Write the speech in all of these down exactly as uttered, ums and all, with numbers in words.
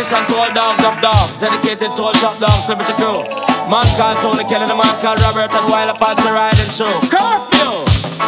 Dedication to all dogs of dogs, dedicated to all top dogs, liberty crew. Man called Tony Kelly, the man called Robert, and while Apache riding show. Curfew!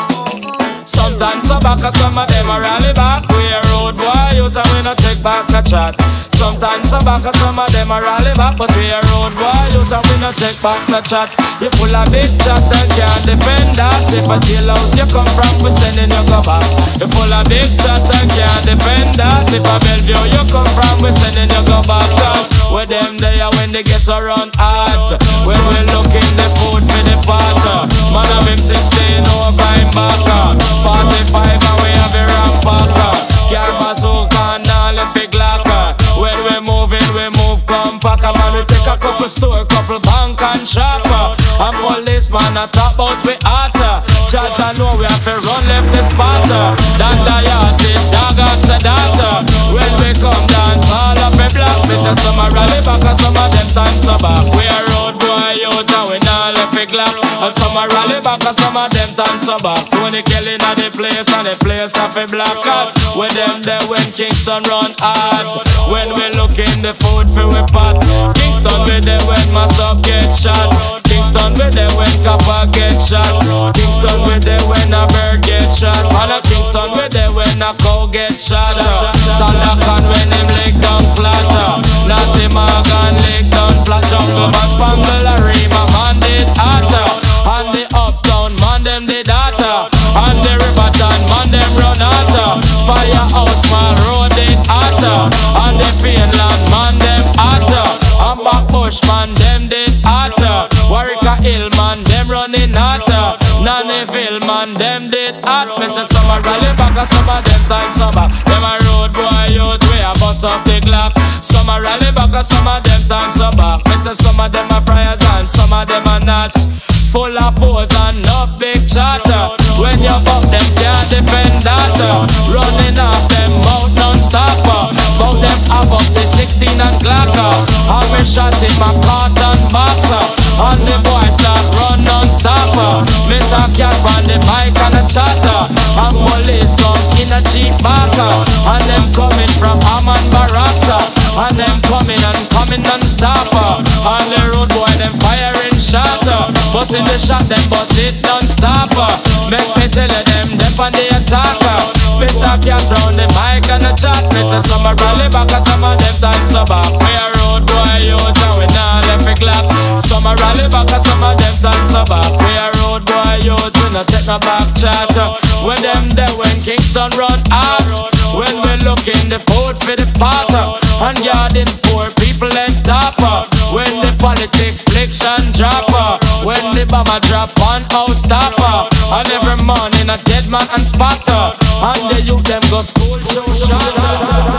Sometimes some back, some of them are rally back. We a road boy, you and we no take back a chat. Sometimes some back, some of them are rally back, but we a road boy, you and we no take back a chat. You full of big chat and can't defend that. If a jailhouse you come from, we sending you go back. You full of big chat and can't defend that. If a Bellevue you come from, we sending you go back. With them there when they get around hot, when we looking the food for the pot. Man of him sixteen, no crime back. forty-five and we have a ramp packer. Car bazooka and all the big locker. When we moving, we move compact. Man, we take a couple store, couple bank and shopper. And policeman a talk about we hotter. Judge I know we have to run left the spotter. That the yard is dog and sedata. When we come down, all up a block. We say some a rally back and some of them time so back. We a road boy out and we not left a glock. And some a rally back and some of them time so back. Tony Kelly na the place and the place have a black cat. With them there when Kingston run hard. When we look in the food for we pot. Kingston with them when Massop get shot. Kingston with them when Kappa get shot. Kingston with them when a bird get shot. And a Kingston with them when a cow get shot. Salakan when him leg down flatter. Natty Morgan leg down flat. Jungle man Spangle a Rima man did hotter. And the uptown man them did hotter. And the Riverton man them run hotter. Firehouse man road did hotter. And the Finland man them hotter. And Backbush man them did hotter. Warwick Hill man them running hotter. Nannyville man them did hot. Me say some a rally back and some of them time summer. Them a road boy youth we a bust up the clock. Some a rally back and some of them time summer. Me say some of them a friars and some of them a nuts. Full of pose and no big chatter. When you buck them can't defend that. Running off them mouth non-stopper. Bout them have up the sixteen and Glocker. And me shot in my cotton boxer. And the boys start run non-stopper. Mister Cat on the mic and a chatter. And police come in a Jeep backer. And them coming from Amman Baraka. And them coming and coming non-stopper. And the road boy them firing shatter. Bust in the shot them bust it non-stopper. Make me tell you them dep on the attacker. Mister Cat round the mic and a chat. Mister Some a rally back and some of them time so back. We a road boy youth and we not left a clap. Some a rally back and some of them time so back. We a road boy youth we not take no back chat. When them there when Kingston run hard. When we look in the food for the potter. And yarding poor people and topper. When the politics fliction dropper. When the bomber drop on house stopper. And every morning a dead man and spotter. And the youth them go school to shot.